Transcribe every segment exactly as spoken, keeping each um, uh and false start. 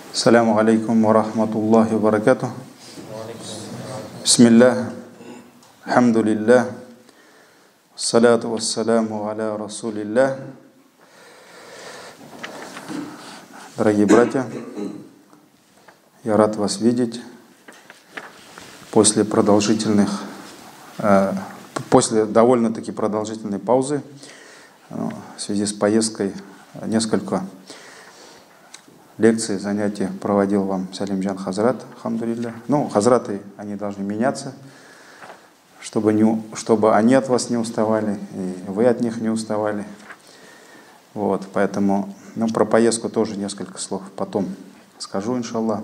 Ассаляму алейкум ва рахматуллахи ва баракатух. Бисмиллах, хамдулиллах, салату вассаляму аля расулиллах. Дорогие братья, я рад вас видеть после продолжительных, э, после довольно-таки продолжительной паузы э, в связи с поездкой. Несколько лекций, занятий проводил вам Салимджан Хазрат, хамдулилля. Ну, хазраты, они должны меняться, чтобы, не, чтобы они от вас не уставали, и вы от них не уставали. Вот, поэтому, ну, про поездку тоже несколько слов потом скажу, иншаллах.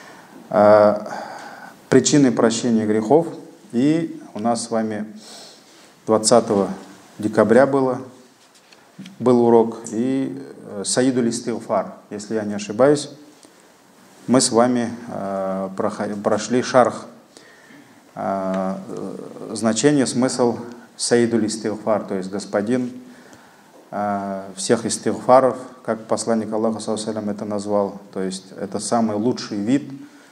А, причины прощения грехов. И у нас с вами двадцатого декабря было, был урок, и Саидуль Истигфар, если я не ошибаюсь, мы с вами э, прошли шарх, э, значение, смысл Саидуль Истигфар, то есть господин э, всех истигфаров, как посланник Аллаха саллаллаху алейхи ва саллям это назвал, то есть это самый лучший вид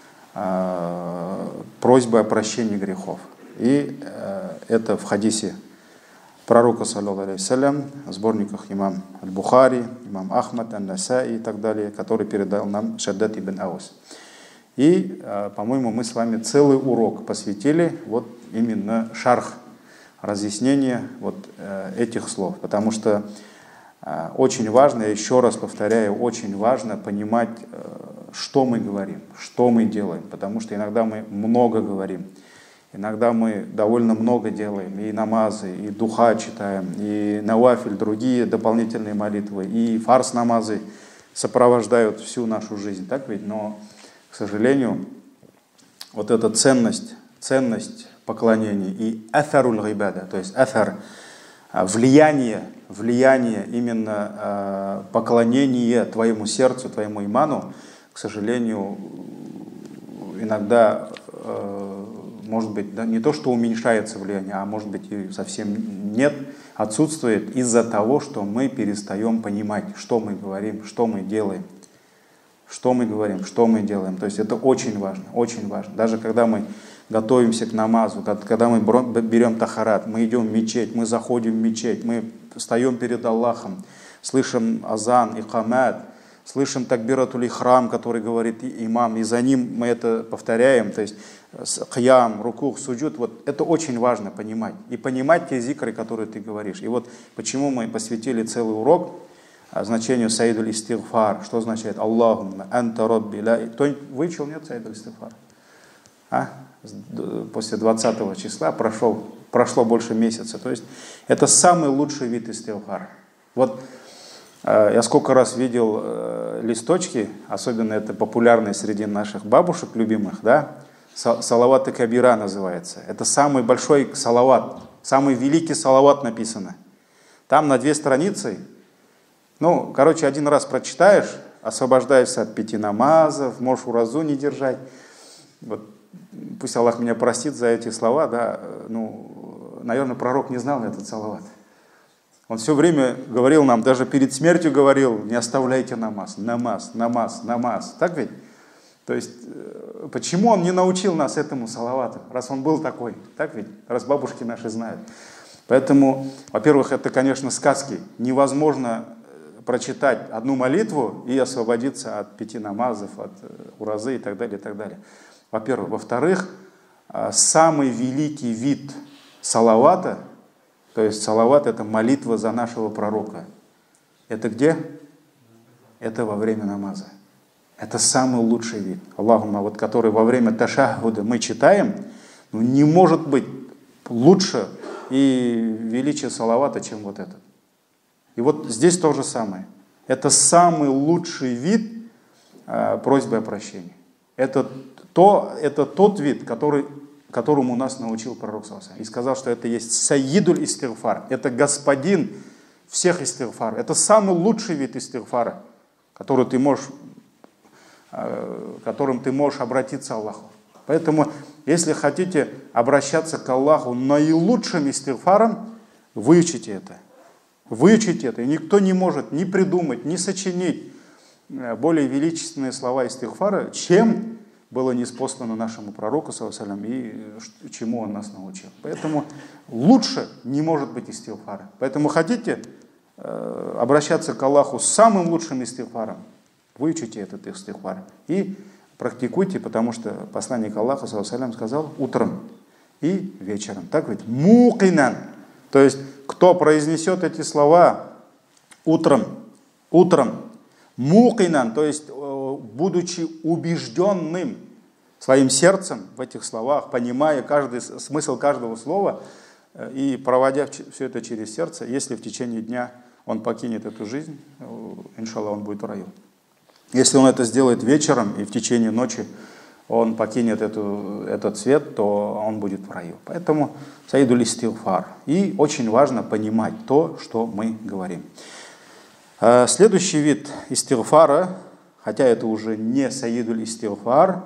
э, просьбы о прощении грехов. И э, это в хадисе пророка, саллаллаху алейхи ва саллям, в сборниках имам Аль-Бухари, имам Ахмад, Ан-Насаи и так далее, который передал нам Шаддад ибн Аус. И, по-моему, мы с вами целый урок посвятили вот именно шарх, разъяснение вот этих слов. Потому что очень важно, я еще раз повторяю, очень важно понимать, что мы говорим, что мы делаем. Потому что иногда мы много говорим. Иногда мы довольно много делаем, и намазы, и духа читаем, и навафиль, другие дополнительные молитвы, и фарс намазы сопровождают всю нашу жизнь, так ведь? Но, к сожалению, вот эта ценность, ценность поклонения и афаруль гибада, то есть афар, влияние, влияние именно поклонение твоему сердцу, твоему иману, к сожалению, иногда может быть, да, не то, что уменьшается влияние, а может быть и совсем нет, отсутствует из-за того, что мы перестаем понимать, что мы говорим, что мы делаем, что мы говорим, что мы делаем. То есть это очень важно, очень важно. Даже когда мы готовимся к намазу, когда мы берем тахарат, мы идем в мечеть, мы заходим в мечеть, мы встаем перед Аллахом, слышим азан, икамат, слышим такбиратуль ихрам, который говорит имам, и за ним мы это повторяем, то есть кьям, рукух, суджуд, вот это очень важно понимать. И понимать те зикры, которые ты говоришь. И вот почему мы посвятили целый урок значению Саидуль Истигфар. Что означает Аллахумма анта rabbi ла. Кто-нибудь выучил, нет, Саидуль Истигфар? А? После двадцатого числа прошел, прошло больше месяца. То есть это самый лучший вид истигфара. Вот я сколько раз видел э, листочки, особенно это популярные среди наших бабушек любимых, да, салават кабира называется. Это самый большой салават, самый великий салават написано. Там на две страницы, ну, короче, один раз прочитаешь, освобождаешься от пяти намазов, можешь уразу не держать. Вот, пусть Аллах меня простит за эти слова, да, ну, наверное, пророк не знал этот салават. Он все время говорил нам, даже перед смертью говорил, не оставляйте намаз, намаз, намаз, намаз. Так ведь? То есть, почему он не научил нас этому салавату, раз он был такой? Так ведь? Раз бабушки наши знают. Поэтому, во-первых, это, конечно, сказки. Невозможно прочитать одну молитву и освободиться от пяти намазов, от уразы и так далее, и так далее. Во-первых. Во-вторых, самый великий вид салавата, то есть салават — это молитва за нашего пророка. Это где? Это во время намаза. Это самый лучший вид. Аллахумма, вот который во время ташаххуда мы читаем, ну, не может быть лучше и величие салавата, чем вот этот. И вот здесь то же самое. Это самый лучший вид э, просьбы о прощении. Это, то, это тот вид, который... которому нас научил пророк саллаллаху алейхи ва саллям. И сказал, что это есть Саидуль Истигфар. Это господин всех истигфар. Это самый лучший вид истигфара, который ты можешь, которым ты можешь обратиться к Аллаху. Поэтому, если хотите обращаться к Аллаху наилучшим истигфаром, выучите это. Выучите это. И никто не может ни придумать, ни сочинить, более величественные слова истигфара, чем было ниспослано нашему пророку, саллаллаху алейхи ва саллям, и чему он нас научил. Поэтому лучше не может быть истигфара. Поэтому хотите э, обращаться к Аллаху с самым лучшим истигфаром, выучите этот истигфар и практикуйте, потому что посланник Аллаха, саллаллаху алейхи ва саллям, сказал утром и вечером. Так ведь? Мукинан. То есть, кто произнесет эти слова утром, утром, мукинан, то есть, будучи убежденным своим сердцем в этих словах, понимая каждый, смысл каждого слова и проводя все это через сердце, если в течение дня он покинет эту жизнь, иншаллах, он будет в раю. Если он это сделает вечером и в течение ночи он покинет эту, этот свет, то он будет в раю. Поэтому саидуль истигфар. И очень важно понимать то, что мы говорим. Следующий вид истигфара, хотя это уже не саидуль истигфар,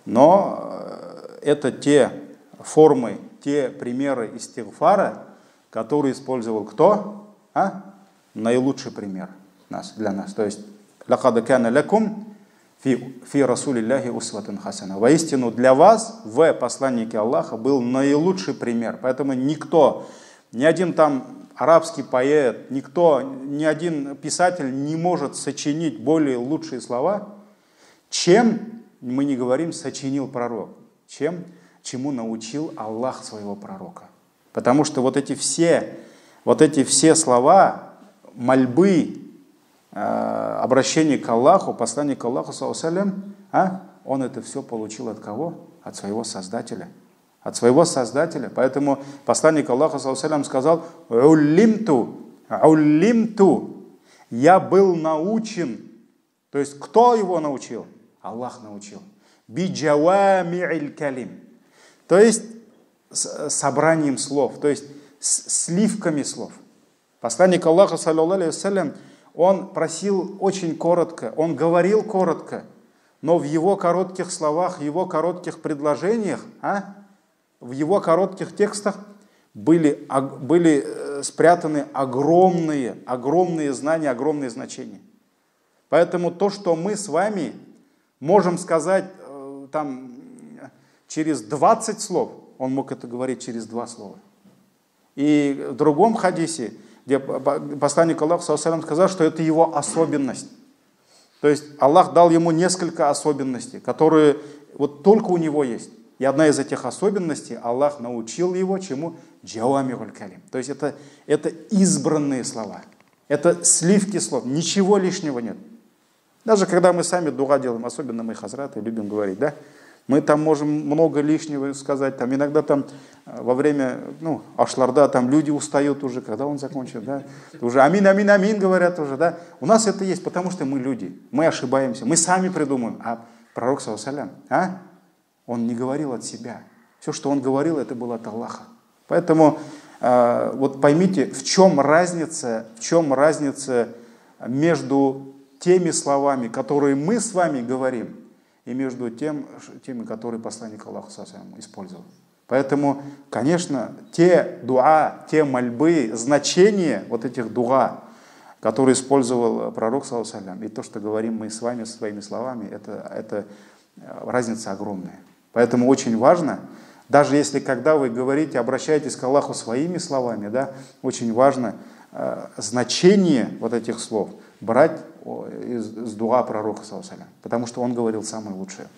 но это те формы, те примеры истигфара, которые использовал кто? А? Наилучший пример нас, для нас. То есть «Лакад кана лакум фи, фи расулиллахи усватун хасана». Воистину для вас в посланнике Аллаха был наилучший пример. Поэтому никто, ни один там арабский поэт, никто, ни один писатель не может сочинить более лучшие слова, чем, мы не говорим, сочинил пророк, чем, чему научил Аллах своего пророка. Потому что вот эти все, вот эти все слова, мольбы, обращение к Аллаху, посланник Аллаха, саллаллаху алейхи ва саллям, а, он это все получил от кого? От своего Создателя. От своего Создателя. Поэтому посланник Аллаха, саллаллаху алейхи ва саллям, сказал: «Уллимту, уллимту, я был научен». То есть, кто его научил? Аллах научил. «Биджавами'иль калим». То есть, с собранием слов, то есть, с сливками слов. Посланник Аллаха, саллаллаху алейхи ва саллям, он просил очень коротко, он говорил коротко, но в его коротких словах, в его коротких предложениях, а, в его коротких текстах были, были спрятаны огромные, огромные знания, огромные значения. Поэтому то, что мы с вами можем сказать там, через двадцать слов, он мог это говорить через два слова. И в другом хадисе, где посланник Аллаха, саллаллаху алейхи ва саллям, сказал, что это его особенность. То есть Аллах дал ему несколько особенностей, которые вот только у него есть. И одна из этих особенностей, Аллах научил его чему? Джавами'уль калим. То есть это, это избранные слова. Это сливки слов. Ничего лишнего нет. Даже когда мы сами дуа делаем, особенно мы, хазраты, любим говорить, да? Мы там можем много лишнего сказать. Там, иногда там во время ну, ашларда там люди устают уже, когда он закончит. Да? Уже амин, амин, амин говорят уже. Да? У нас это есть, потому что мы люди. Мы ошибаемся. Мы сами придумаем. А пророк, саллаллаху алейхи ва саллям, а? Он не говорил от себя. Все, что он говорил, это было от Аллаха. Поэтому э, вот поймите, в чем разница, в чем разница между теми словами, которые мы с вами говорим, и между тем, теми, которые посланник Аллаха использовал. Поэтому, конечно, те дуа, те мольбы, значение вот этих дуа, которые использовал пророк, саллаллаху алейхи ва саллям, и то, что говорим мы с вами своими словами, это, это разница огромная. Поэтому очень важно, даже если когда вы говорите, обращаетесь к Аллаху своими словами, да, очень важно э, значение вот этих слов брать из, из дуа пророка, саллаллаху алейхи ва саллям, потому что он говорил самое лучшее.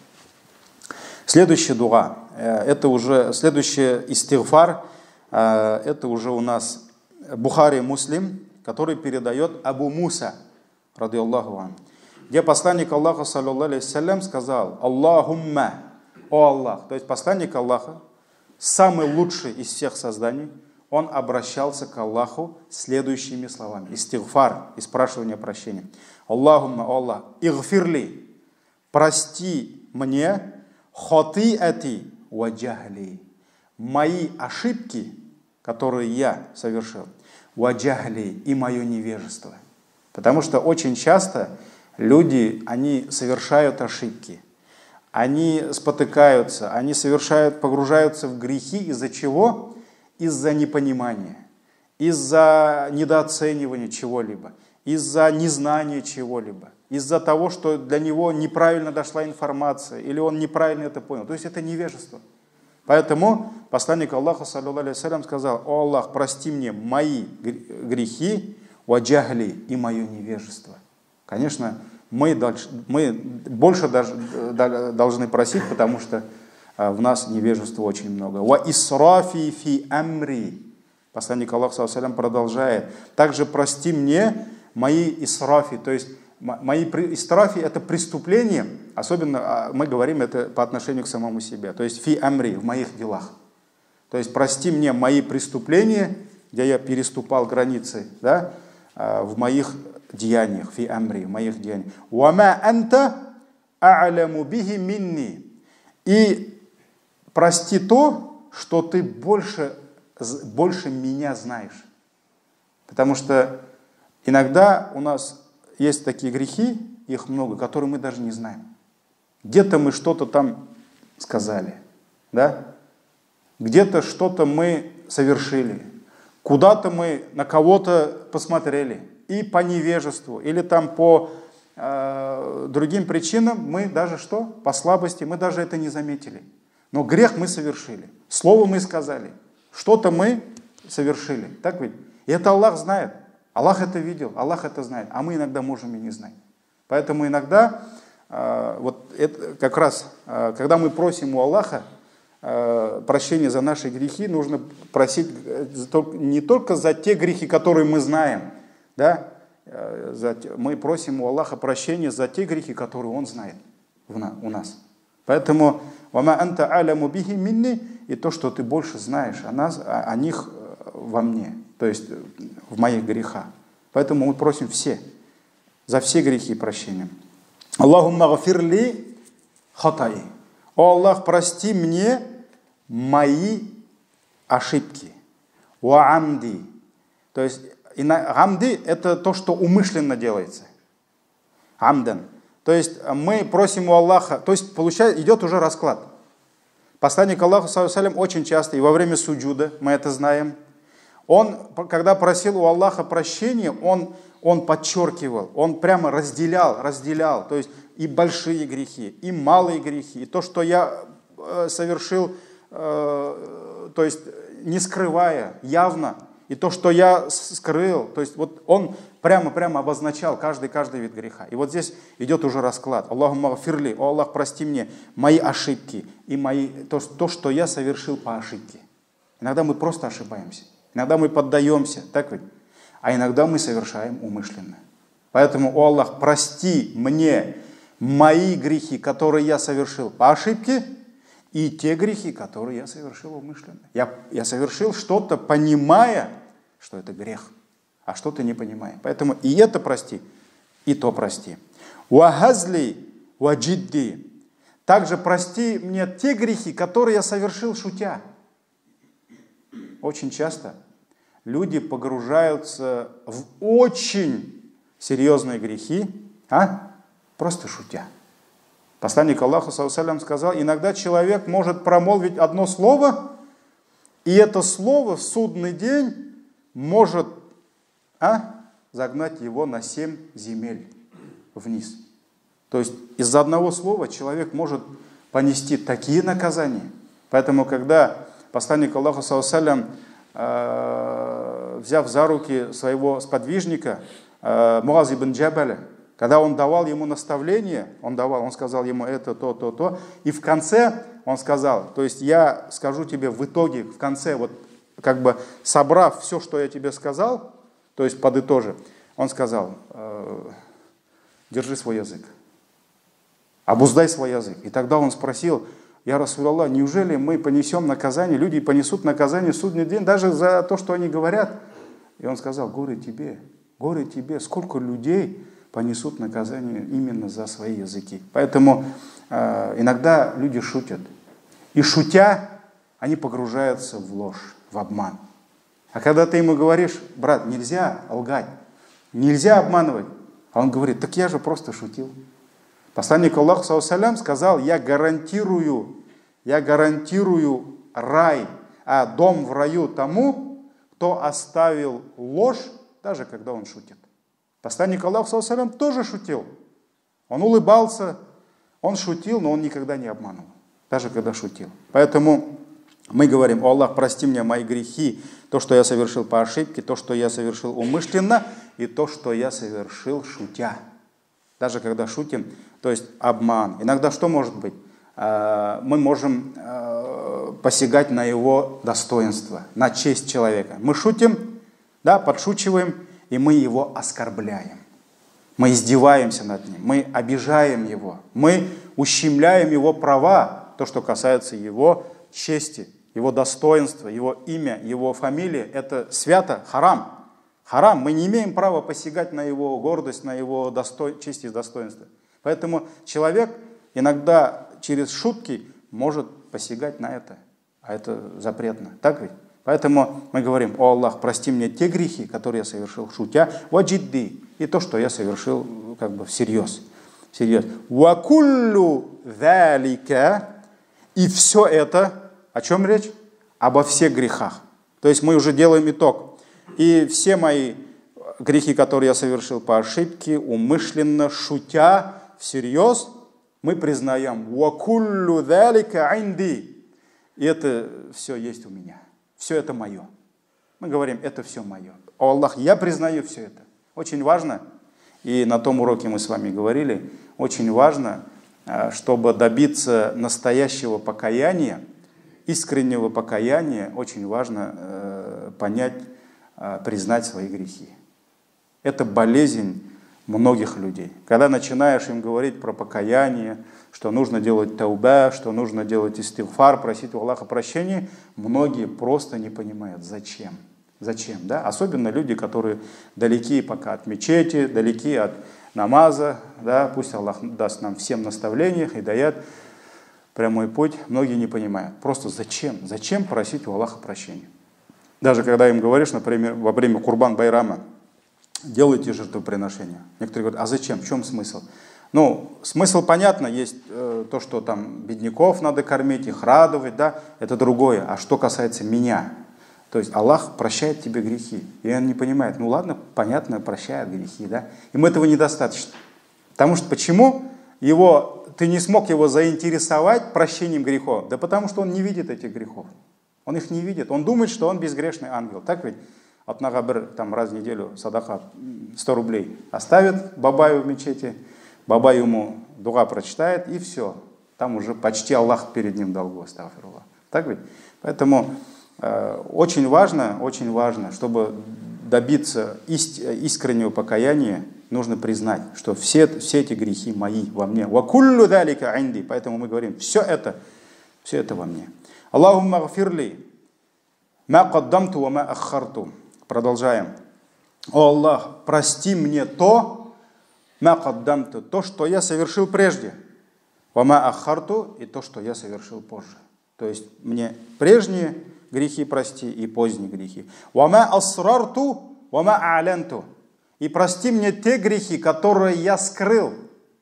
Следующий дуа, э, это уже, следующий истигфар, э, это уже у нас Бухари Муслим, который передает Абу Муса, радийаллаху ан, где посланник Аллаха, саллаллаху алейхи ва саллям, сказал: «Аллахумма, о Аллах». То есть посланник Аллаха, самый лучший из всех созданий, он обращался к Аллаху следующими словами. Истигфар, и спрашивание прощения. «Аллахумма, о Аллах, игфирли, прости мне, хотиати ва джахли, мои ошибки, которые я совершил, ва джахли, и мое невежество». Потому что очень часто люди, они совершают ошибки, они спотыкаются, они совершают, погружаются в грехи. Из-за чего? Из-за непонимания, из-за недооценивания чего-либо, из-за незнания чего-либо. из-за того, что для него неправильно дошла информация, или он неправильно это понял. То есть это невежество. Поэтому посланник Аллаха, саллаллаху алейхи ва саллям, сказал: «О Аллах, прости мне мои грехи, ва джахли, и мое невежество». Конечно, мы, дальше, мы больше даже должны просить, потому что в нас невежества очень много. «Ва исрафи фи амри». Посланник Аллаха, саллаллаху алейхи ва саллям, продолжает: «Также прости мне мои исрафи», то есть мои исрафи — это преступление, особенно мы говорим это по отношению к самому себе, то есть фи амри, в моих делах. То есть прости мне мои преступления, где я переступал границы, да, в моих деяниях, фи амри, в моих деяниях. Вама анта а'ляму бихи минни. И прости то, что ты больше, больше меня знаешь. Потому что иногда у нас есть такие грехи, их много, которые мы даже не знаем. Где-то мы что-то там сказали, да? Где-то что-то мы совершили, куда-то мы на кого-то посмотрели, и по невежеству, или там по э, другим причинам мы даже что? По слабости, мы даже это не заметили. Но грех мы совершили, слово мы сказали, что-то мы совершили. Так ведь? И это Аллах знает. Аллах это видел, Аллах это знает, а мы иногда можем и не знать. Поэтому иногда, э, вот это как раз, э, когда мы просим у Аллаха э, прощения за наши грехи, нужно просить не только за те грехи, которые мы знаем, да? э, за, мы просим у Аллаха прощения за те грехи, которые Он знает в на, у нас. Поэтому «Вама анта аляму бихи минни», и то, что ты больше знаешь о нас, о, о них во мне, то есть в моих грехах. Поэтому мы просим все, за все грехи прощения. Аллахумма гафирли хатаи. О Аллах, прости мне мои ошибки. Ва амди. То есть амди — это то, что умышленно делается. Амдан. То есть мы просим у Аллаха, то есть получается, идет уже расклад. Посланник Аллаха, саллаллаху алейхи ва саллям, очень часто, и во время суджуда, мы это знаем, он, когда просил у Аллаха прощения, он, он подчеркивал, он прямо разделял, разделял, то есть и большие грехи, и малые грехи, и то, что я э, совершил, э, то есть не скрывая, явно, и то, что я скрыл, то есть вот он прямо-прямо обозначал каждый, каждый вид греха. И вот здесь идет уже расклад. Аллахумма гфирли, о Аллах, прости мне мои ошибки и мои, то, то, что я совершил по ошибке. Иногда мы просто ошибаемся. Иногда мы поддаемся, так ведь? А иногда мы совершаем умышленно. Поэтому, о Аллах, прости мне мои грехи, которые я совершил по ошибке, и те грехи, которые я совершил умышленно. Я, я совершил что-то, понимая, что это грех, а что-то не понимая. Поэтому и это прости, и то прости. Вахазли ваджидди. Также прости мне те грехи, которые я совершил шутя. Очень часто люди погружаются в очень серьезные грехи, а? Просто шутя. Посланник Аллаха, саллаллаху алейхи ва саллям, сказал: иногда человек может промолвить одно слово, и это слово в судный день может а, загнать его на семь земель вниз. То есть из-за одного слова человек может понести такие наказания. Поэтому, когда посланник Аллаха, саллаллаху алейхи ва саллям, э, взяв за руки своего сподвижника э, Муаз ибн Джабаля, когда он давал ему наставление, он давал, он сказал ему это, то, то, то, и в конце он сказал, то есть я скажу тебе в итоге, в конце, вот как бы собрав все, что я тебе сказал, то есть подытожив, он сказал: э, держи свой язык, обуздай свой язык. И тогда он спросил: я Расулаллах, неужели мы понесем наказание, люди понесут наказание в судный день даже за то, что они говорят? И он сказал: горе тебе, горе тебе, сколько людей понесут наказание именно за свои языки. Поэтому э, иногда люди шутят. И шутя, они погружаются в ложь, в обман. А когда ты ему говоришь: брат, нельзя лгать, нельзя обманывать, а он говорит: так я же просто шутил. Посланник Аллаха, саллаллаху алейхи ва саллям, сказал: я гарантирую, я гарантирую рай, а дом в раю тому, кто оставил ложь, даже когда он шутит. Посланник Аллаха, саллаллаху алейхи ва саллям, тоже шутил. Он улыбался, он шутил, но он никогда не обманывал, даже когда шутил. Поэтому мы говорим: о Аллах, прости мне мои грехи, то, что я совершил по ошибке, то, что я совершил умышленно, и то, что я совершил шутя. Даже когда шутим, то есть обман. Иногда что может быть? Мы можем посягать на его достоинство, на честь человека. Мы шутим, да, подшучиваем, и мы его оскорбляем. Мы издеваемся над ним, мы обижаем его, мы ущемляем его права, то, что касается его чести, его достоинства, его имя, его фамилия. Это свято, харам. Харам. Мы не имеем права посягать на его гордость, на его досто... честь и достоинство. Поэтому человек иногда через шутки может посягать на это. А это запретно. Так ведь? Поэтому мы говорим: о Аллах, прости мне те грехи, которые я совершил шутя, ваджидди, и то, что я совершил как бы всерьез. Всерьез. Вакуллю залика, и все это, о чем речь? Обо всех грехах. То есть мы уже делаем итог. И все мои грехи, которые я совершил по ошибке, умышленно, шутя, всерьез, мы признаем: вакуллю залика инди. И это все есть у меня. Все это мое. Мы говорим: это все мое. О Аллах, я признаю все это. Очень важно, и на том уроке мы с вами говорили, очень важно, чтобы добиться настоящего покаяния, искреннего покаяния, очень важно э, понять, э, признать свои грехи. Это болезнь многих людей. Когда начинаешь им говорить про покаяние, что нужно делать тауба, что нужно делать истигфар, просить у Аллаха прощения, многие просто не понимают, зачем. Зачем, да? Особенно люди, которые далеки пока от мечети, далеки от намаза, да? Пусть Аллах даст нам всем наставления, хидаят, прямой путь. Многие не понимают. Просто зачем? Зачем просить у Аллаха прощения? Даже когда им говоришь, например, во время Курбан-Байрама, делайте жертвоприношение. Некоторые говорят: а зачем? В чем смысл? Ну, смысл понятно, есть э, то, что там бедняков надо кормить, их радовать, да, это другое. А что касается меня? То есть Аллах прощает тебе грехи. И он не понимает: ну ладно, понятно, прощает грехи, да. Им этого недостаточно. Потому что почему его, ты не смог его заинтересовать прощением грехов? Да потому что он не видит этих грехов. Он их не видит. Он думает, что он безгрешный ангел. Так ведь? От Нагабр там раз в неделю садаха сто рублей оставит бабаю в мечети, бабай ему дуга прочитает, и все. Там уже почти Аллах перед ним долгу, астагфируллах. Так ведь? Поэтому э, очень важно, очень важно, чтобы добиться ист, искреннего покаяния, нужно признать, что все, все эти грехи мои во мне. Вакуллю далика инди. Поэтому мы говорим: все это, все это во мне. Аллахумма гфирли ма каддамту ва ма аххарту. Продолжаем. О Аллах, прости мне то, ма каддамту, то, что я совершил прежде, ва ма аххарту, и то, что я совершил позже. То есть мне прежние грехи прости и поздние грехи. Ва ма асрарту, ва ма а'ланту. И прости мне те грехи, которые я скрыл.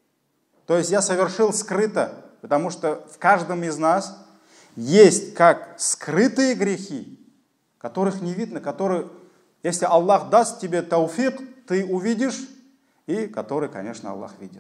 То есть я совершил скрыто, потому что в каждом из нас есть как скрытые грехи, которых не видно, которые, если Аллах даст тебе тауфик, ты увидишь, и которые, конечно, Аллах видит.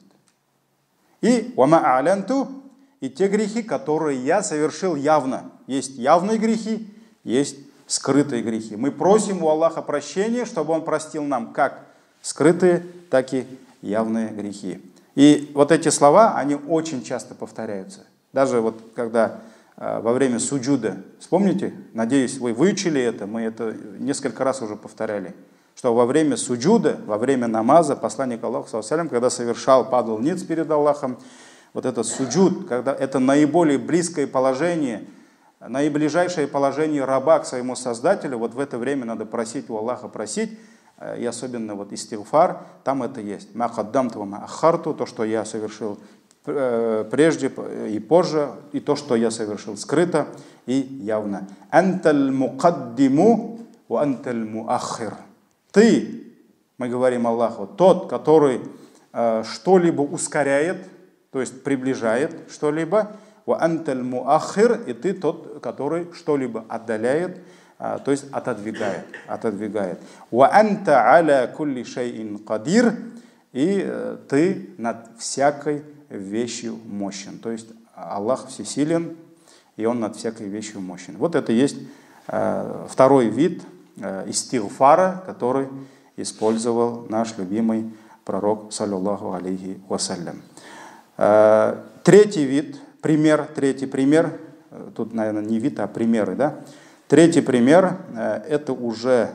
И вама а'ланту, и те грехи, которые я совершил явно. Есть явные грехи, есть скрытые грехи. Мы просим у Аллаха прощения, чтобы Он простил нам как скрытые, так и явные грехи. И вот эти слова, они очень часто повторяются. Даже вот когда э, во время суджуда, вспомните, надеюсь, вы выучили это, мы это несколько раз уже повторяли, что во время суджуда, во время намаза, посланник Аллаха, саллаллаху алейхи ва саллям, когда совершал, падал ниц перед Аллахом, вот этот суджуд, когда это наиболее близкое положение, наиближайшее положение раба к своему Создателю, вот в это время надо просить у Аллаха, просить, и особенно вот истигфар, там это есть. Ма каддамту ва ма аххарту, то, что я совершил прежде и позже, и то, что я совершил скрыто и явно. Анталь мукаддиму ва анталь муаххир. Ты, мы говорим Аллаху, тот, который э, что-либо ускоряет, то есть приближает что-либо, ва анталь муаххир, и ты тот, который что-либо отдаляет, э, то есть отодвигает, отодвигает. Ва анта аля кулли шайин кадир, и ты над всякой вещью мощен. То есть Аллах всесилен, и Он над всякой вещью мощен. Вот это есть э, второй вид э, истигфара, который использовал наш любимый пророк, саллаллаху алейхи вассалям. Э, третий вид, пример, третий пример, тут, наверное, не вид, а примеры, да? Третий пример, э, это уже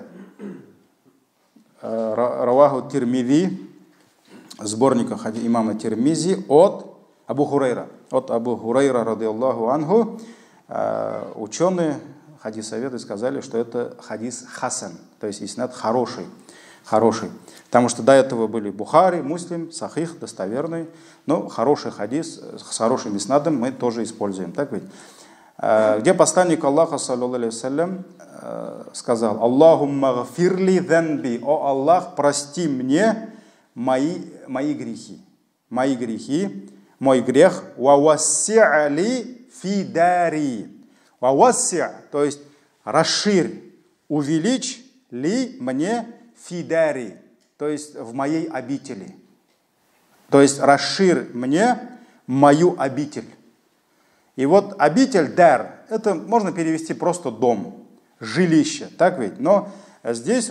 э, Раваху Тирмизи, сборника имама Тирмизи от Абу Хурайра. От Абу Хурайра, радиаллаху анху, э, ученые, хадисоведы сказали, что это хадис хасан, то есть иснад хороший, хороший. Потому что до этого были Бухари, Муслим, Сахих, достоверный, но хороший хадис с хорошим иснадом мы тоже используем. Так ведь? Э, где посланник Аллаха, саллаллаху алейхи вассалям, э, сказал: «Аллахумма гфирли занби», «О Аллах, прости мне мои, мои грехи, мои грехи, мой грех, вавасси'ли фи дари». Вавасси', то есть расширь, увеличь ли мне фи дари, то есть в моей обители. То есть расширь мне мою обитель. И вот обитель, дар, это можно перевести просто дом, жилище, так ведь? Но здесь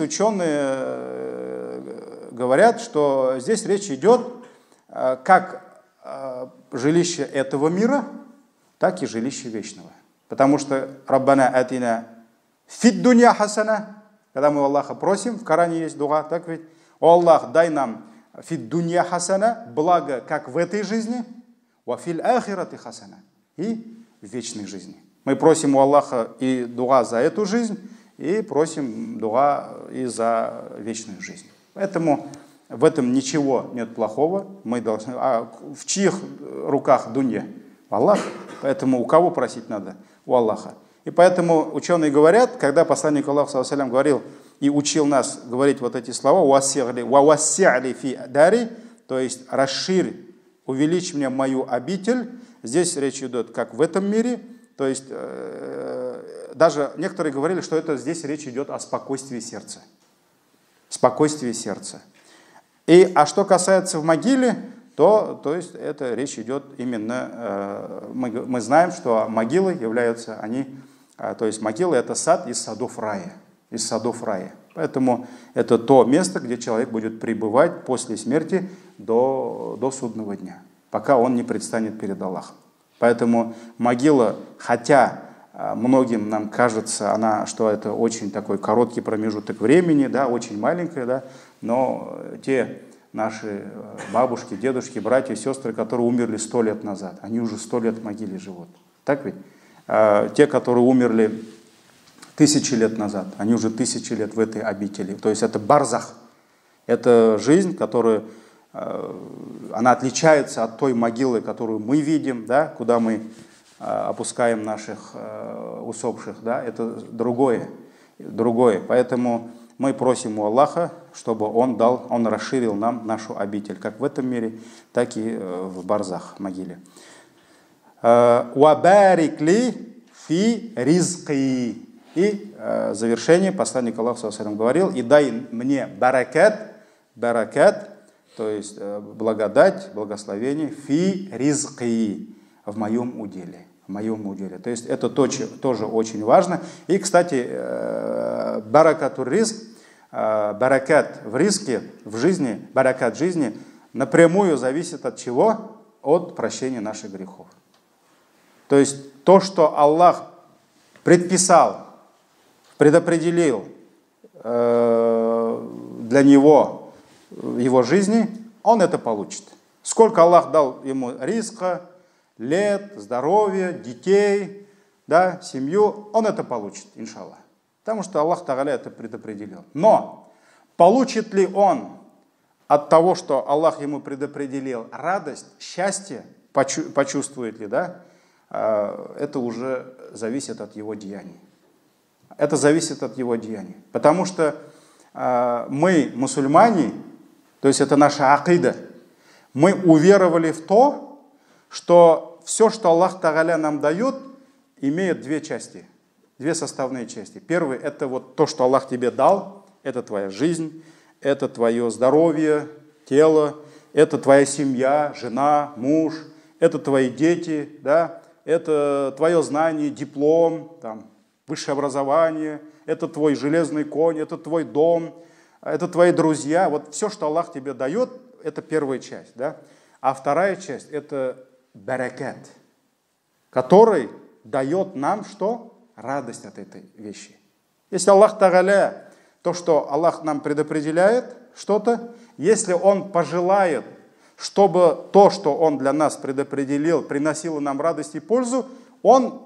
ученые говорят, что здесь речь идет как жилище этого мира, так и жилище вечного. Потому что Раббана атина фид дунья хасана, когда мы у Аллаха просим, в Коране есть дуа, так ведь? О Аллах, дай нам фид дунья хасана, благо как в этой жизни, ва фил ахирати хасана, и в вечной жизни. Мы просим у Аллаха и дуа за эту жизнь, и просим дуа и за вечную жизнь. Поэтому в этом ничего нет плохого. Мы должны, а в чьих руках дунья? Аллах. Поэтому у кого просить надо? У Аллаха. И поэтому ученые говорят, когда посланник Аллаха саллаллаху алейхи ва саллям говорил и учил нас говорить вот эти слова, «Вавасси'ли фи дари», то есть «расширь, увеличь мне мою обитель», здесь речь идет как в этом мире, то есть э, даже некоторые говорили, что это здесь речь идет о спокойствии сердца. Спокойствии сердца. И, а что касается в могиле, то, то есть это речь идет именно, э, мы, мы знаем, что могилы являются, они, э, то есть могила это сад из садов рая, из садов рая. Поэтому это то место, где человек будет пребывать после смерти до, до судного дня, пока он не предстанет перед Аллахом. Поэтому могила, хотя многим нам кажется, она, что это очень такой короткий промежуток времени, да, очень маленькая, да, но те наши бабушки, дедушки, братья, сестры, которые умерли сто лет назад, они уже сто лет в могиле живут. Так ведь? А те, которые умерли тысячи лет назад, они уже тысячи лет в этой обители. То есть это барзах, это жизнь, которая она отличается от той могилы, которую мы видим, да, куда мы опускаем наших усопших, да, это другое, другое. Поэтому мы просим у Аллаха, чтобы Он дал, Он расширил нам нашу обитель, как в этом мире, так и в барзах, могиле. «Вабарик ли фи ризки». И завершение, посланник Аллаха саллаллаху алейхи ва саллям говорил: «И дай мне баракат, баракат», то есть благодать, благословение, фи ризки, в моем уделе. В моем уделе. То есть это тоже очень важно. И, кстати, баракатур ризк, баракат в ризке, в жизни, баракат жизни напрямую зависит от чего? От прощения наших грехов. То есть то, что Аллах предписал, предопределил для него в его жизни, он это получит. Сколько Аллах дал ему ризка, лет, здоровья, детей, да, семью, он это получит, иншаллах. Потому что Аллах Тааля это предопределил. Но получит ли он от того, что Аллах ему предопределил, радость, счастье, почувствует ли, да, это уже зависит от его деяний. Это зависит от его деяний. Потому что мы, мусульмане, то есть это наша акида, мы уверовали в то, что все, что Аллах Тааля нам дает, имеет две части, две составные части. Первый – это вот то, что Аллах тебе дал, это твоя жизнь, это твое здоровье, тело, это твоя семья, жена, муж, это твои дети, да, это твое знание, диплом, там, высшее образование, это твой железный конь, это твой дом, это твои друзья. Вот все, что Аллах тебе дает, это первая часть. Да? А вторая часть – это баракат, который дает нам что? Радость от этой вещи. Если Аллах Тааля, то, что Аллах нам предопределяет что-то, если Он пожелает, чтобы то, что Он для нас предопределил, приносило нам радость и пользу, Он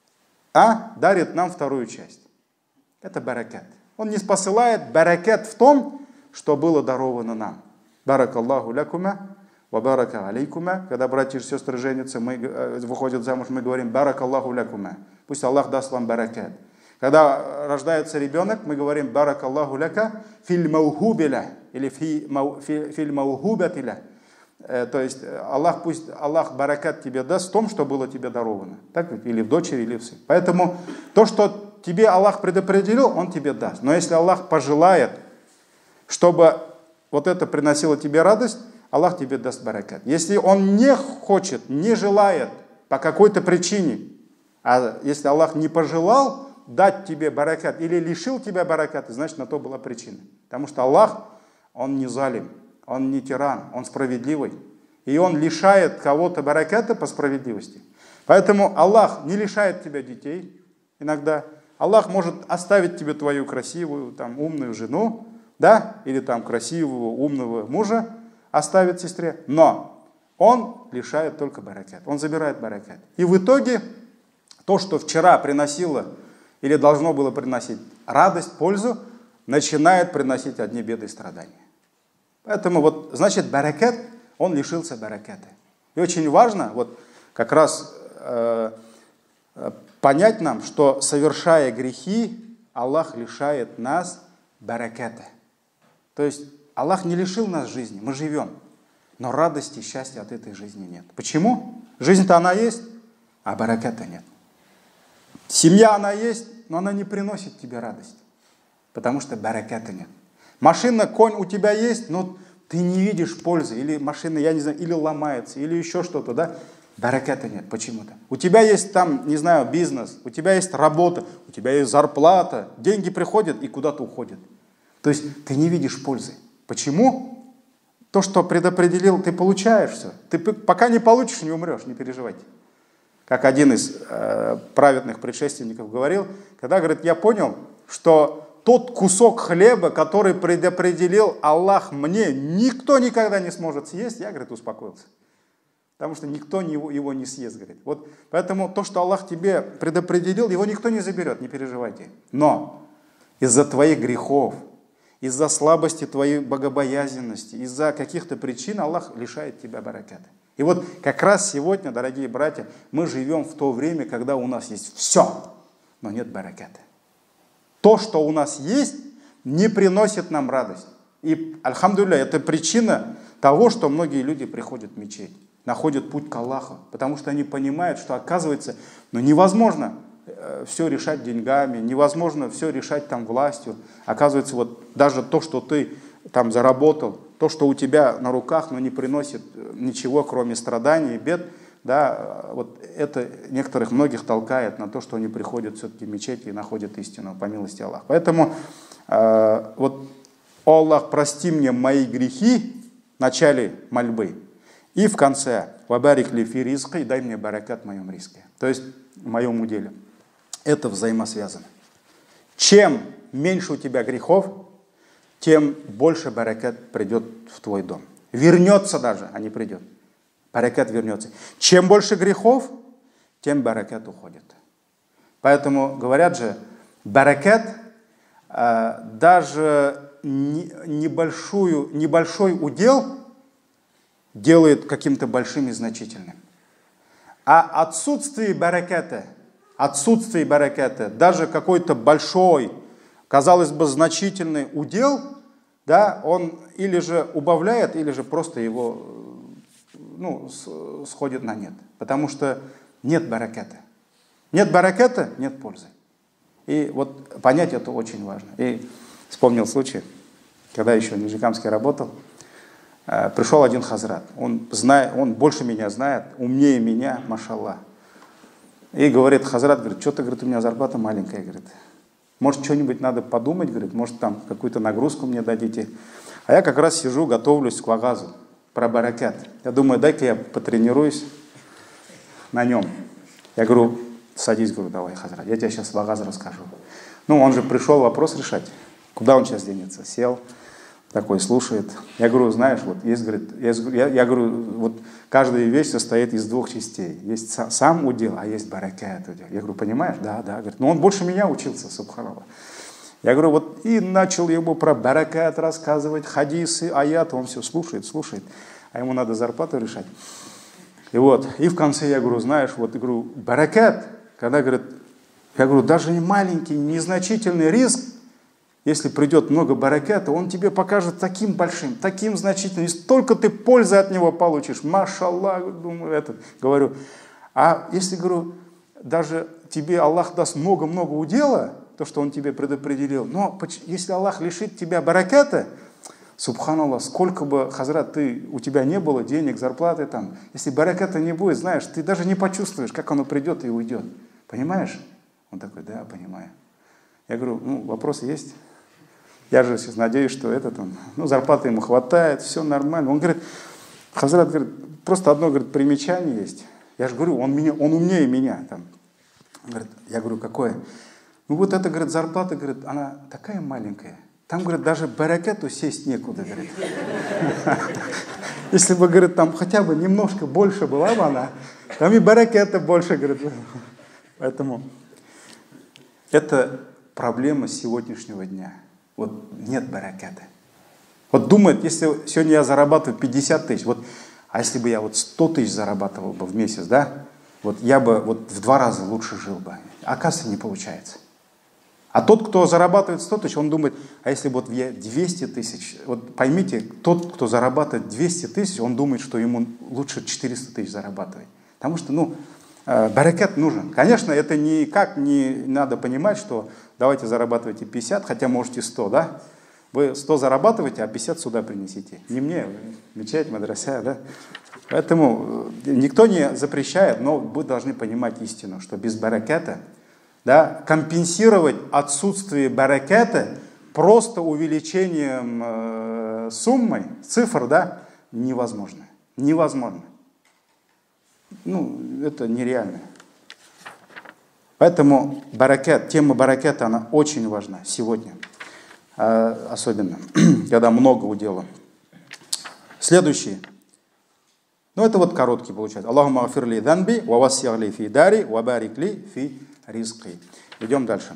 а, дарит нам вторую часть. Это баракат. Он не посылает баракат в том, что было даровано нам. Баракаллаху лякума, ва барака алейкума. Когда братья и сестры женятся, мы, выходят замуж, мы говорим баракаллаху лякума. Пусть Аллах даст вам баракат. Когда рождается ребенок, мы говорим баракаллаху ляка филь маухубиля или филь маухубатиля. То есть Аллах, пусть Аллах баракат тебе даст в том, что было тебе даровано. Так ведь? Или в дочери, или в сыне. Поэтому то, что тебе Аллах предопределил, Он тебе даст. Но если Аллах пожелает, чтобы вот это приносило тебе радость, Аллах тебе даст баракат. Если Он не хочет, не желает по какой-то причине, а если Аллах не пожелал дать тебе баракат или лишил тебя бараката, значит, на то была причина. Потому что Аллах, Он не залим, Он не тиран, Он справедливый. И Он лишает кого-то бараката по справедливости. Поэтому Аллах не лишает тебя детей иногда. Аллах может оставить тебе твою красивую, там, умную жену, да, или там красивого, умного мужа оставит сестре, но Он лишает только баракат, Он забирает баракат. И в итоге то, что вчера приносило или должно было приносить радость, пользу, начинает приносить одни беды и страдания. Поэтому вот, значит, баракат, он лишился бараката. И очень важно вот как раз э, понять нам, что, совершая грехи, Аллах лишает нас бараката. То есть Аллах не лишил нас жизни, мы живем, но радости, счастья от этой жизни нет. Почему? Жизнь-то она есть, а бараката нет. Семья она есть, но она не приносит тебе радость, потому что бараката нет. Машина, конь у тебя есть, но ты не видишь пользы, или машина, я не знаю, или ломается, или еще что-то, да? Бараката нет почему-то. У тебя есть там, не знаю, бизнес, у тебя есть работа, у тебя есть зарплата, деньги приходят и куда-то уходят. То есть ты не видишь пользы. Почему? То, что предопределил, ты получаешь все. Ты пока не получишь, не умрешь, не переживайте. Как один из э, праведных предшественников говорил, когда, говорит, я понял, что тот кусок хлеба, который предопределил Аллах мне, никто никогда не сможет съесть, я, говорит, успокоился. Потому что никто его, его не съест, говорит. Вот, поэтому то, что Аллах тебе предопределил, его никто не заберет, не переживайте. Но из-за твоих грехов, из-за слабости твоей богобоязненности, из-за каких-то причин Аллах лишает тебя бараката. И вот как раз сегодня, дорогие братья, мы живем в то время, когда у нас есть все, но нет бараката. То, что у нас есть, не приносит нам радость. И, альхамдулилля, это причина того, что многие люди приходят в мечеть, находят путь к Аллаху, потому что они понимают, что, оказывается, ну, невозможно все решать деньгами, невозможно все решать там властью. Оказывается, вот даже то, что ты там заработал, то, что у тебя на руках, но не приносит ничего, кроме страданий и бед, да, вот это некоторых, многих толкает на то, что они приходят все-таки в мечети и находят истину, по милости Аллаха. Поэтому э, вот «О Аллах, прости мне мои грехи» в начале мольбы и в конце «Вабарик ли фи ризки» и дай мне баракат в моем риске, то есть в моем уделе. Это взаимосвязано. Чем меньше у тебя грехов, тем больше баракат придет в твой дом. Вернется даже, а не придет. Баракат вернется. Чем больше грехов, тем баракат уходит. Поэтому говорят же, баракат э, даже не, небольшую, небольшой удел делает каким-то большим и значительным. А отсутствие бараката, отсутствие бараката, даже какой-то большой, казалось бы, значительный удел, да, он или же убавляет, или же просто его ну, сходит на нет. Потому что нет бараката. Нет бараката, нет пользы. И вот понять это очень важно. И вспомнил случай, когда еще в Нижнекамске работал, Пришел один хазрат, он, знает, он больше меня знает, умнее меня, машаллах. И говорит, хазрат, говорит, что-то, говорит, у меня зарплата маленькая, говорит. Может, что-нибудь надо подумать, говорит, может, там какую-то нагрузку мне дадите. А я как раз сижу, готовлюсь к вагазу про баракат. Я думаю, дай-ка я потренируюсь на нем. Я говорю, садись, говорю, давай, хазрат, я тебе сейчас вагаз расскажу. Ну, он же пришел вопрос решать, куда он сейчас денется. Сел, такой слушает. Я говорю, знаешь, вот есть, говорит, я, я, я говорю, вот каждая вещь состоит из двух частей. Есть сам удел, а есть баракат удел. Я говорю, понимаешь? Да, да. Говорит, ну он больше меня учился, субханаллах. Я говорю, вот и начал ему про баракат рассказывать, хадисы, аяты, он все слушает, слушает. А ему надо зарплату решать. И вот, и в конце я говорю, знаешь, вот, я говорю, баракат, когда, говорит, я говорю, даже не маленький, незначительный риск, если придет много бараката, он тебе покажет таким большим, таким значительным, и столько ты пользы от него получишь. Машаллах, думаю, это, говорю. А если, говорю, даже тебе Аллах даст много-много удела, то, что он тебе предопределил, но если Аллах лишит тебя бараката, субханаллах, сколько бы, хазрат, ты, у тебя не было денег, зарплаты там, если бараката не будет, знаешь, ты даже не почувствуешь, как оно придет и уйдет. Понимаешь? Он такой, да, понимаю. Я говорю, ну, вопросы есть? Я же сейчас надеюсь, что этот он, ну, зарплаты ему хватает, все нормально. Он говорит, хазрат, говорит, просто одно, говорит, примечание есть. Я же говорю, он, меня, он умнее меня. Там. Говорит, я говорю, какое? Ну, вот эта, говорит, зарплата, говорит, она такая маленькая. Там, говорит, даже баракату сесть некуда, говорит. Если бы, говорит, там хотя бы немножко больше была бы она, там и бараката больше, говорит. Поэтому это проблема сегодняшнего дня. Вот нет бараката. Вот думает, если сегодня я зарабатываю пятьдесят тысяч, вот, а если бы я вот сто тысяч зарабатывал бы в месяц, да, вот я бы вот в два раза лучше жил бы. А оказывается, не получается. А тот, кто зарабатывает сто тысяч, он думает, а если бы вот я двести тысяч, вот поймите, тот, кто зарабатывает двести тысяч, он думает, что ему лучше четыреста тысяч зарабатывать. Потому что, ну, баракат нужен. Конечно, это никак не надо понимать, что давайте зарабатывайте пятьдесят, хотя можете сто, да? Вы сто зарабатываете, а пятьдесят сюда принесите. Не мне, мечеть, мадраса, да? Поэтому никто не запрещает, но вы должны понимать истину, что без бараката, да, компенсировать отсутствие бараката просто увеличением э, суммы, цифр, да, невозможно. Невозможно. Ну, это нереально. Поэтому баракат, тема бараката, она очень важна сегодня. А, особенно, когда много удела. Следующий. Ну, это вот короткий получается. Аллахумма афирли данби, ва васси'ли фи дари, ва барикли фи ризки. Идем дальше.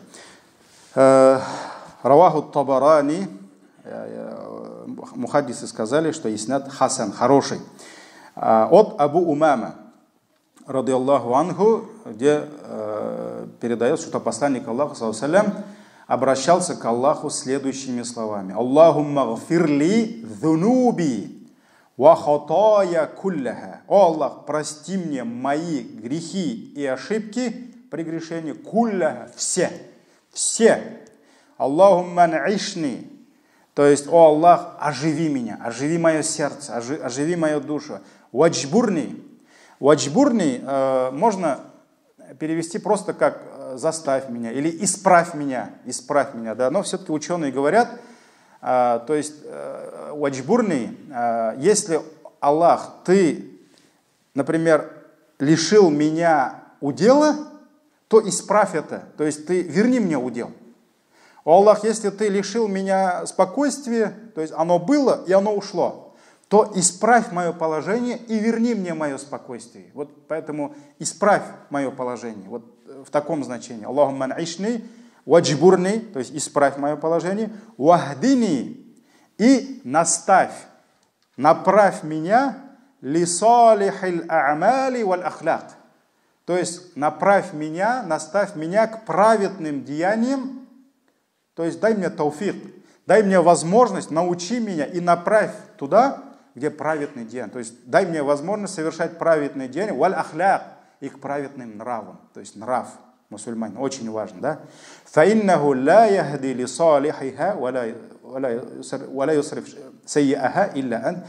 Раваху Табарани, мухаддисы сказали, что иснад хасан, хороший. От Абу Умама, ради Аллаху анху, где э, передается, что посланник Аллаха, саллаллаху алейхи ва саллям, обращался к Аллаху следующими словами. Аллахумма гфирли dhунуби ва хатая кулляха. О Аллах, прости мне мои грехи и ошибки, прегрешения, кулляха, все, все. Аллахумма наишни, то есть, о Аллах, оживи меня, оживи мое сердце, оживи, оживи мою душу. Ваджбурни. Ваджбурни э, можно перевести просто как э, заставь меня или исправь меня, исправь меня, да. Но все-таки ученые говорят, э, то есть э, ваджбурни, э, если Аллах, ты, например, лишил меня удела, то исправь это, то есть ты верни мне удел. О Аллах, если ты лишил меня спокойствия, то есть оно было и оно ушло, то исправь мое положение и верни мне мое спокойствие. Вот поэтому исправь мое положение. Вот в таком значении. Аллахумма наишни, ваджбурни, то есть исправь мое положение, вахдини, и наставь, направь меня лисалихил а'мали валь ахляк. То есть направь меня, наставь меня к праведным деяниям, то есть дай мне тауфик, дай мне возможность, научи меня и направь туда, где праведный день. То есть дай мне возможность совершать праведный день, валь ахляк, и к праведным нравам. То есть нрав мусульманин, очень важно, да? Фаиннаху ла яхди ли салихиха, валя юсриф сайяха илля ан.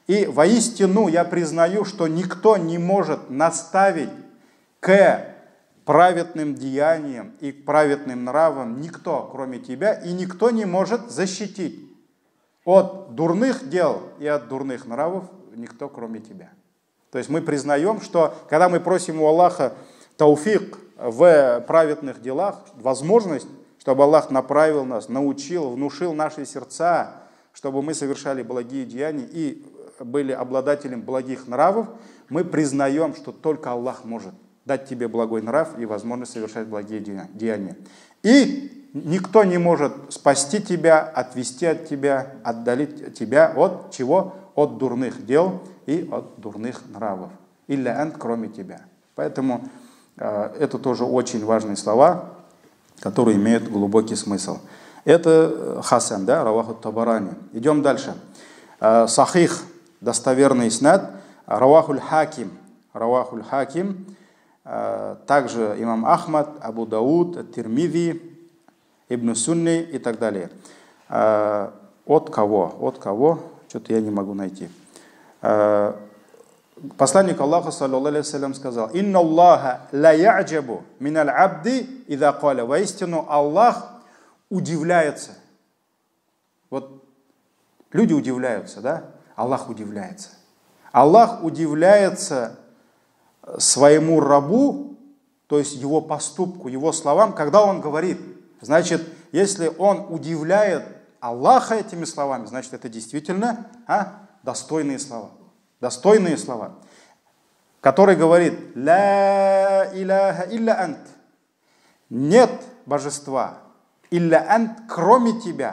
И воистину я признаю, что никто не может наставить к праведным деяниям и к праведным нравам, никто, кроме тебя, и никто не может защитить от дурных дел и от дурных нравов, никто, кроме тебя. То есть мы признаем, что когда мы просим у Аллаха тауфик в праведных делах, возможность, чтобы Аллах направил нас, научил, внушил наши сердца, чтобы мы совершали благие деяния и были обладателем благих нравов, мы признаем, что только Аллах может дать тебе благой нрав и возможность совершать благие деяния. И никто не может спасти тебя, отвести от тебя, отдалить тебя от чего? От дурных дел и от дурных нравов. Илля ант, кроме тебя. Поэтому э, это тоже очень важные слова, которые имеют глубокий смысл. Это хасан, да, раваху табарани. Идем дальше. Э, сахих, достоверный иснад, равахуль хаким. Равахуль хаким. Э, также имам Ахмад, Абу Дауд, Тирмизи, Ибн Сунни и так далее. Э, от кого? От кого? Что-то я не могу найти. Э, Посланник Аллаха, саллаллаху алейхи вассалям, сказал: «Инна Аллаха ла я'джабу миналь абди иза каля». Воистину Аллах удивляется. Вот люди удивляются, да? Аллах удивляется. Аллах удивляется своему рабу, то есть его поступку, его словам, когда он говорит. Значит, если он удивляет Аллаха этими словами, значит, это действительно а, достойные слова. Достойные слова, который говорит: «Ла иляха илля ант». Нет божества, илля ант, кроме тебя.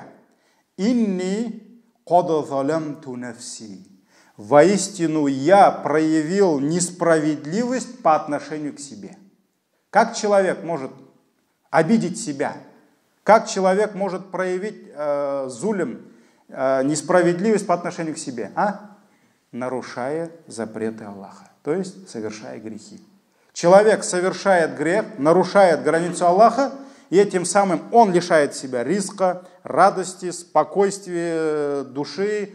«Инни кад залямту нафси». Воистину я проявил несправедливость по отношению к себе. Как человек может обидеть себя? Как человек может проявить э, зулем, э, несправедливость по отношению к себе? А? Нарушая запреты Аллаха, то есть совершая грехи. Человек совершает грех, нарушает границу Аллаха, и этим самым он лишает себя ризка, радости, спокойствия души.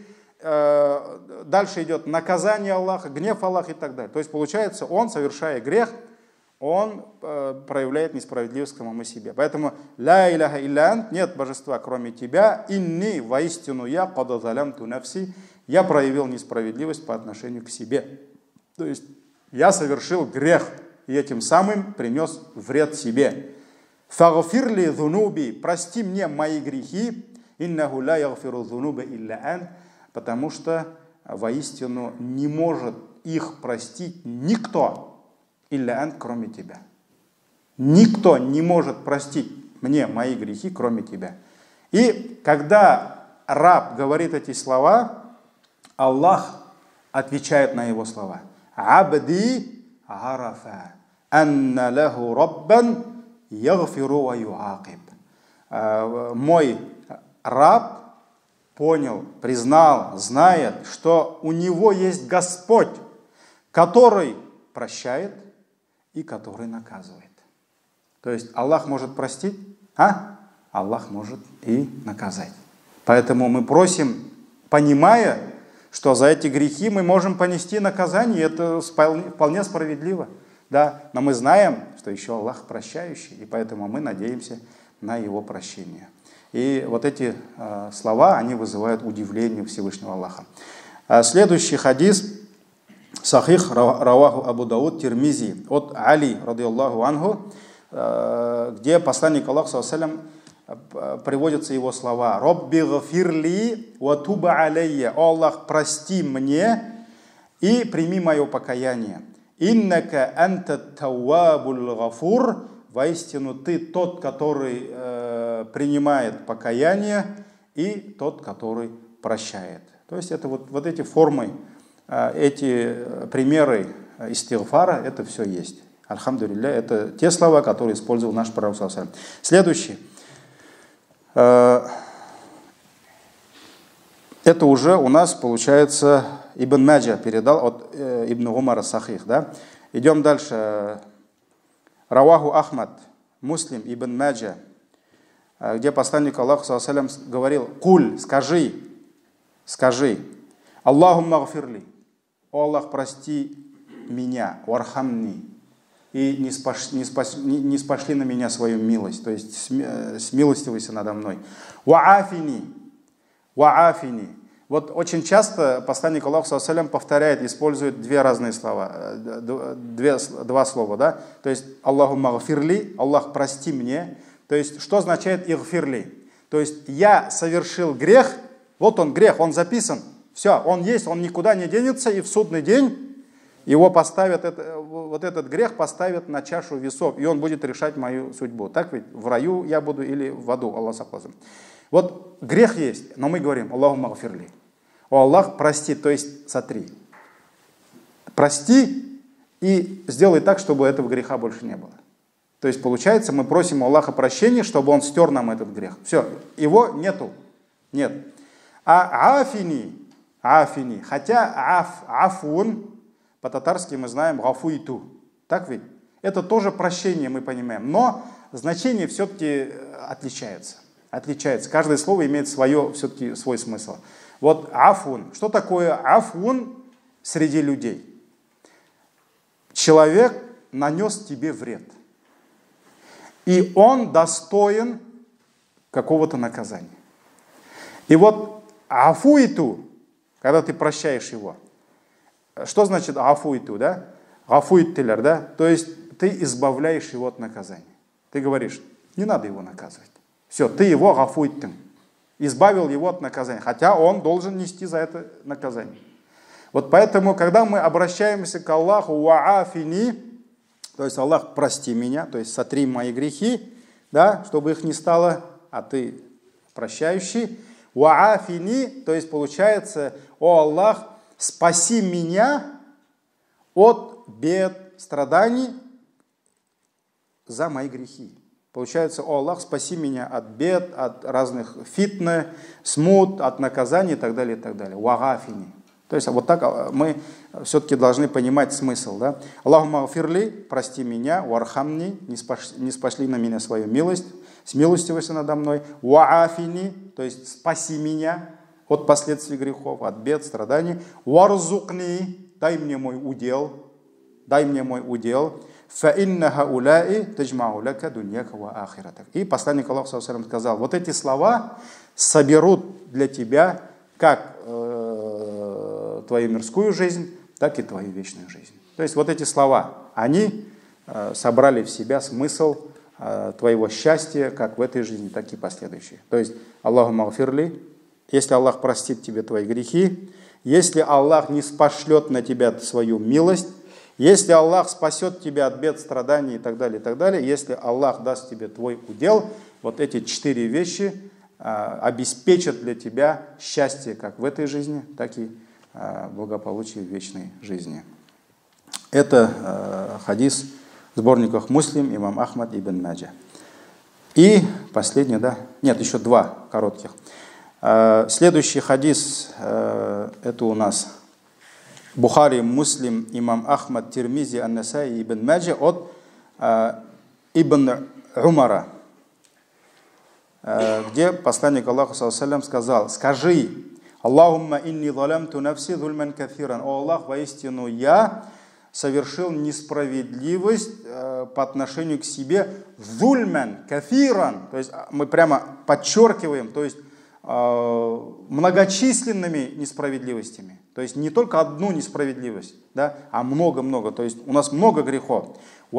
Дальше идет наказание Аллаха, гнев Аллаха и так далее. То есть получается, он, совершая грех, он проявляет несправедливость к самому себе. Поэтому «Ла иляха илля ант», нет божества, кроме тебя, «Инни», воистину я, «Кад залямту нафси», я проявил несправедливость по отношению к себе. То есть я совершил грех и этим самым принес вред себе. «Фагфирли зунуби», прости мне мои грехи, «Иннаху ла ягфиру зунуба илля ант», потому что воистину не может их простить никто, илля ант, кроме тебя. Никто не может простить мне мои грехи, кроме тебя. И когда раб говорит эти слова, Аллах отвечает на его слова. «Абди арафа анна лаху раббан ягфиру ва юакиб». Мой раб понял, признал, знает, что у него есть Господь, который прощает и который наказывает. То есть Аллах может простить, а Аллах может и наказать. Поэтому мы просим, понимая, что за эти грехи мы можем понести наказание, и это вполне справедливо. Да? Но мы знаем, что еще Аллах прощающий, и поэтому мы надеемся на Его прощение. И вот эти э, слова, они вызывают удивление Всевышнего Аллаха. А следующий хадис, сахих раваху Абу Дауд Тирмизи, от Али, радийаллаху анху, э, где посланник Аллаха, саллаллаху алейхи ва саллям, приводятся его слова: «Робби гфирли ва туба алейя». «О Аллах, прости мне и прими мое покаяние». «Иннака анта тауабул гафур». Воистину ты тот, который э, принимает покаяние, и тот, который прощает. То есть это вот, вот эти формы, э, эти примеры истигфара, это все есть. Альхамдулилля, это те слова, которые использовал наш пророк. Следующий. Э, это уже у нас, получается, Ибн Маджа передал от э, Ибн Умара сахих. Да? Идем дальше. Раваху Ахмад, Муслим, Ибн Маджа, где посланник Аллаха, саллаллаху алейхи ва саллям, говорил: «Куль, скажи, скажи, Аллахумма гфирли. О Аллах, прости меня. Вархамни. И не, спаш, не, спас, не, не спошли на меня свою милость. То есть смилостивайся надо мной. Ваафини. Ваафини. Вот очень часто посланник Аллаха саллаллаху алейхи ва саллям повторяет, использует две разные слова, две, два слова, да? То есть Аллахумма гфирли, Аллах, прости мне. То есть что означает игфирли? То есть я совершил грех, вот он грех, он записан, все, он есть, он никуда не денется, и в судный день его поставят, это, вот этот грех поставят на чашу весов, и он будет решать мою судьбу. Так ведь в раю я буду или в аду, Аллах сохлазим. Вот грех есть, но мы говорим Аллахумма гфирли. О Аллах, прости, то есть сотри. Прости и сделай так, чтобы этого греха больше не было. То есть получается, мы просим у Аллаха прощения, чтобы он стер нам этот грех. Все, его нету. Нет. А афини, афини, хотя аф, афун, по-татарски мы знаем гафуиту. Так ведь? Это тоже прощение, мы понимаем. Но значение все-таки отличается. Отличается. Каждое слово имеет свое, все-таки свой смысл. Вот афун. Что такое афун среди людей? Человек нанес тебе вред. И он достоин какого-то наказания. И вот афуиту, когда ты прощаешь его, что значит афуиту, да? Афуиттилер, да? То есть ты избавляешь его от наказания. Ты говоришь, не надо его наказывать. Все, ты его афуиттин. Избавил его от наказания, хотя он должен нести за это наказание. Вот поэтому, когда мы обращаемся к Аллаху, ваафини, то есть Аллах, прости меня, то есть сотри мои грехи, да, чтобы их не стало, а ты прощающий. Ваафини, то есть получается, о Аллах, спаси меня от бед, страданий за мои грехи. Получается, о Аллах, спаси меня от бед, от разных фитны, смут, от наказаний и так далее, и так далее. Вагафини. То есть вот так мы все-таки должны понимать смысл. Да? Аллахумма гфирли, прости меня, вархамни, не спошли на меня свою милость, смилостивайся надо мной. Ваафини, то есть спаси меня от последствий грехов, от бед, страданий. Варзукни, дай мне мой удел, дай мне мой удел. И посланник Аллаха саллаллаху алейхи ва саллям сказал, вот эти слова соберут для тебя как э, твою мирскую жизнь, так и твою вечную жизнь. То есть вот эти слова, они э, собрали в себя смысл э, твоего счастья, как в этой жизни, так и последующей. То есть Аллахумма гфирли, если Аллах простит тебе твои грехи, если Аллах не спошлет на тебя свою милость, если Аллах спасет тебя от бед, страданий и так далее, и так далее, если Аллах даст тебе твой удел, вот эти четыре вещи а, обеспечат для тебя счастье как в этой жизни, так и а, благополучие в вечной жизни. Это а, хадис в сборниках Муслим, имам Ахмад ибн Маджа. И последний, да, нет, еще два коротких. А, следующий хадис, а, это у нас Бухари, Муслим, имам Ахмад, Тирмизи, Ан-Насаи, Ибн Маджа от э, Ибн Умара, э, где посланник Аллаха саллаллаху алейхи ва саллям сказал, скажи, Аллахумма инни залямту нафси зульман кафиран, о Аллах, воистину я совершил несправедливость э, по отношению к себе, зульман кафиран, то есть мы прямо подчеркиваем, то есть э, многочисленными несправедливостями. То есть не только одну несправедливость, да, а много-много. То есть у нас много грехов. И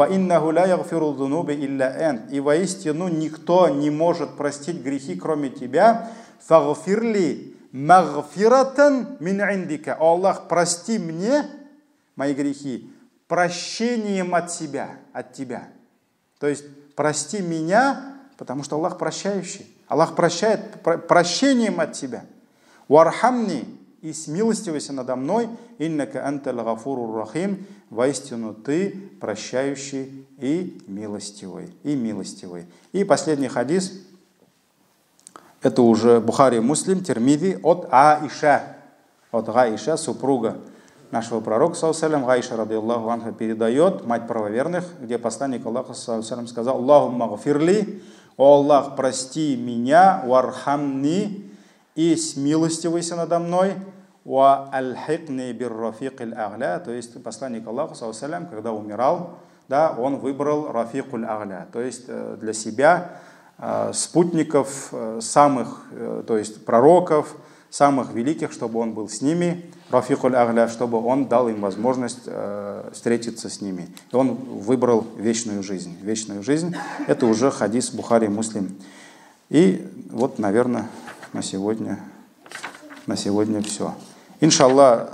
воистину никто не может простить грехи, кроме тебя. Фагфирли магфиратан мин индика. О Аллах, прости мне мои грехи прощением от себя, от тебя. То есть прости меня, потому что Аллах прощающий. Аллах прощает прощением от тебя. Вархамни, и смилостивайся надо мной, иннака антал гафурур рахим, воистину ты прощающий и милостивый, и милостивый. И последний хадис, это уже Бухари, Муслим, Тирмизи, от Аиша, от Аиша, супруга нашего пророка, саллаллаху алейхи ва саллям, Аиша, радийаллаху анха, передает, мать правоверных, где посланник Аллаха, саллаллаху алейхи ва саллям, сказал, Аллахумма гфирли, о Аллах, прости меня, вархамни, и смилостивайся надо мной, «Ва аль-хикни бир-рафик аль-агля», то есть посланник Аллаха, саллаллаху алейхи ва саллям, когда умирал, да, он выбрал рафик аль-агля, то есть для себя спутников самых, то есть пророков, самых великих, чтобы он был с ними, рафик аль-агля, чтобы он дал им возможность встретиться с ними. И он выбрал вечную жизнь. Вечную жизнь – это уже хадис Бухари, Муслим. И вот, наверное, на сегодня, на сегодня все. Иншаллах,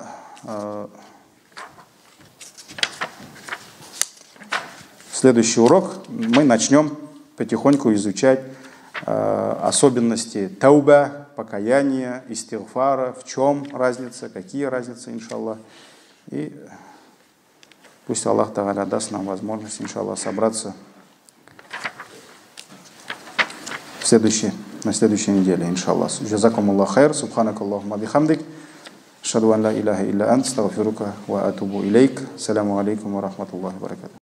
следующий урок мы начнем потихоньку изучать особенности тауба, покаяния, истигфара, в чем разница, какие разницы, иншаллах. И пусть Аллах Тааля даст нам возможность, иншаллах, собраться в следующей, на следующей неделе, иншаллах. Джазакумуллах хайр, субханакаллахума бихамдик, ашхаду ан ла иляха илля ант, астагфирука ва атубу илейк. Ассаламу алейкум ва рахматуллахи ва баракатух.